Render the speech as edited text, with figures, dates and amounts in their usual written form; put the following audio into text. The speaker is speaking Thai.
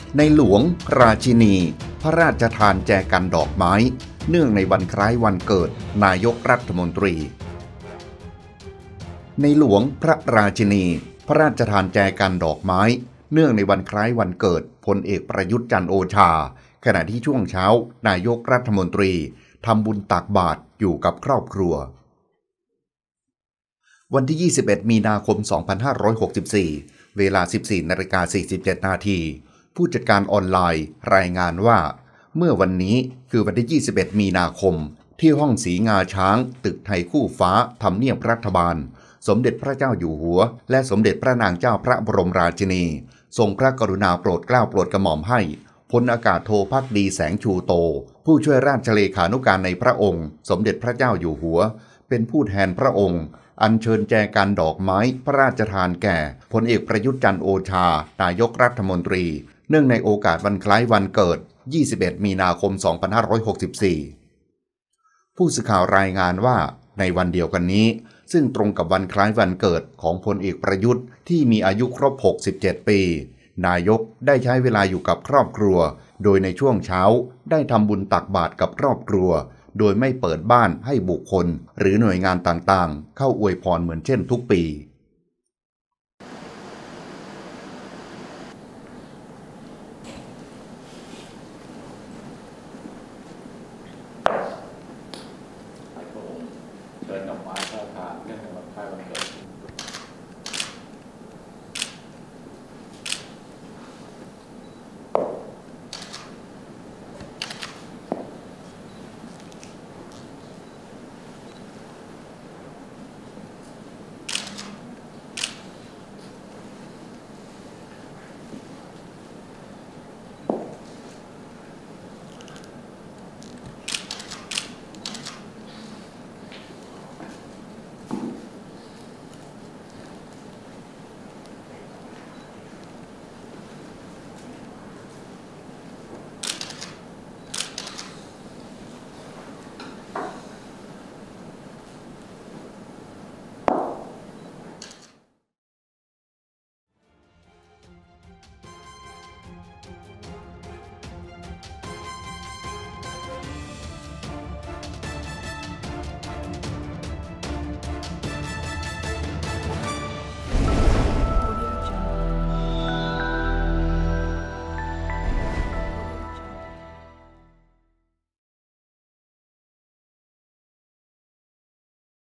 ในหลวงราชินีพระราชทานแจกันดอกไม้เนื่องในวันคล้ายวันเกิดนายกรัฐมนตรีในหลวงพระราชินีพระราชทานแจกันดอกไม้เนื่องในวันคล้ายวันเกิดพลเอกประยุทธ์จันทร์โอชาขณะที่ช่วงเช้านายกรัฐมนตรีทำบุญตักบาตรอยู่กับครอบครัววันที่ 21 มีนาคม 2564 เวลา 14:47 นาทีผู้จัดการออนไลน์รายงานว่าเมื่อวันนี้คือวันที่ 21 มีนาคมที่ห้องสีงาช้างตึกไทยคู่ฟ้าทำเนียบรัฐบาลสมเด็จพระเจ้าอยู่หัวและสมเด็จพระนางเจ้าพระบรมราชินีทรงพระกรุณาโปรดเกล้าโปรดกระหม่อมให้พลอากาศโทภักดีแสงชูโตผู้ช่วยราชเลขานุการในพระองค์สมเด็จพระเจ้าอยู่หัวเป็นผู้แทนพระองค์อัญเชิญแจกันดอกไม้พระราชทานแก่พลเอกประยุทธ์จันทร์โอชานายกรัฐมนตรีเนื่องในโอกาสวันคล้ายวันเกิด 21 มีนาคม 2564 ผู้สื่อข่าวรายงานว่าในวันเดียวกันนี้ซึ่งตรงกับวันคล้ายวันเกิดของพลเอกประยุทธ์ที่มีอายุครบ 67 ปีนายกได้ใช้เวลาอยู่กับครอบครัวโดยในช่วงเช้าได้ทำบุญตักบาตรกับครอบครัวโดยไม่เปิดบ้านให้บุคคลหรือหน่วยงานต่างๆเข้าอวยพรเหมือนเช่นทุกปีเชิญดอกไม้พระราชทานเนื่องในวันคล้ายวันเกิด